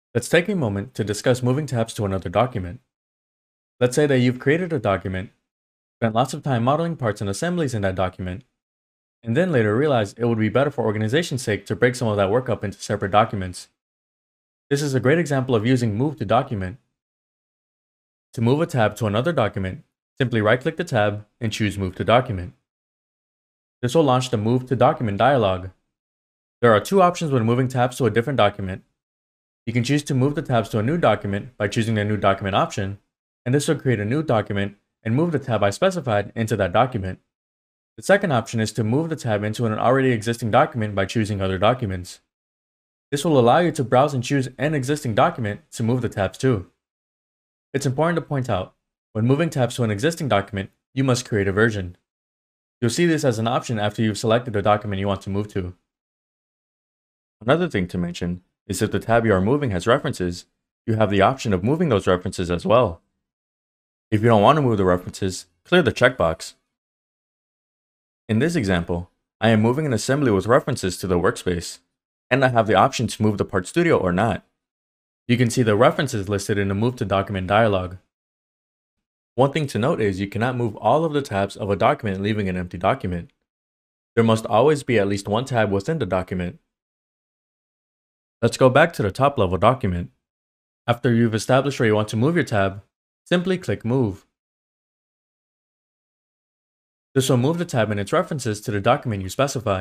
Let's take a moment to discuss moving tabs to another document. Let's say that you've created a document, spent lots of time modeling parts and assemblies in that document, and then later realized it would be better for organization's sake to break some of that work up into separate documents. This is a great example of using Move to Document. To move a tab to another document, simply right-click the tab and choose Move to Document. This will launch the Move to Document dialog. There are two options when moving tabs to a different document. You can choose to move the tabs to a new document by choosing the New Document option, and this will create a new document and move the tab I specified into that document. The second option is to move the tab into an already existing document by choosing Other Documents. This will allow you to browse and choose an existing document to move the tabs to. It's important to point out, when moving tabs to an existing document, you must create a version. You'll see this as an option after you've selected the document you want to move to. Another thing to mention is if the tab you are moving has references, you have the option of moving those references as well. If you don't want to move the references, clear the checkbox. In this example, I am moving an assembly with references to the workspace, and I have the option to move the part studio or not. You can see the references listed in the Move to Document dialog. One thing to note is you cannot move all of the tabs of a document leaving an empty document. There must always be at least one tab within the document. Let's go back to the top level document. After you've established where you want to move your tab, simply click Move. This will move the tab and its references to the document you specify.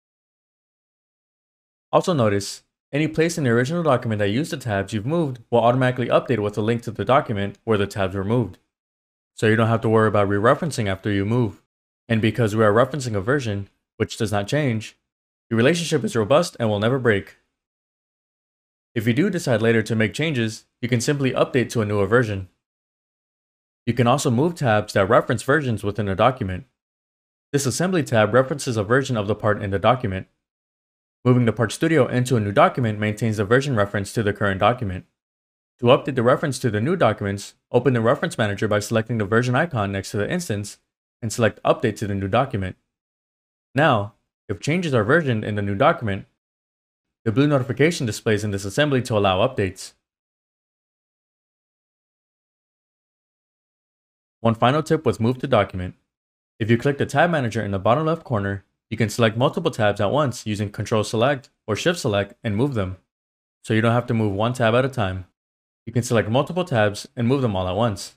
Also notice, any place in the original document that used the tabs you've moved will automatically update with a link to the document where the tabs were moved. So you don't have to worry about re-referencing after you move. And because we are referencing a version, which does not change, the relationship is robust and will never break. If you do decide later to make changes, you can simply update to a newer version. You can also move tabs that reference versions within a document. This assembly tab references a version of the part in the document. Moving the part studio into a new document maintains the version reference to the current document. To update the reference to the new documents, open the Reference Manager by selecting the version icon next to the instance and select Update to the new document. Now, if changes are versioned in the new document, the blue notification displays in this assembly to allow updates. One final tip with Move to Document. If you click the Tab Manager in the bottom left corner, you can select multiple tabs at once using Ctrl Select or Shift Select and move them, so you don't have to move one tab at a time. You can select multiple tabs and move them all at once.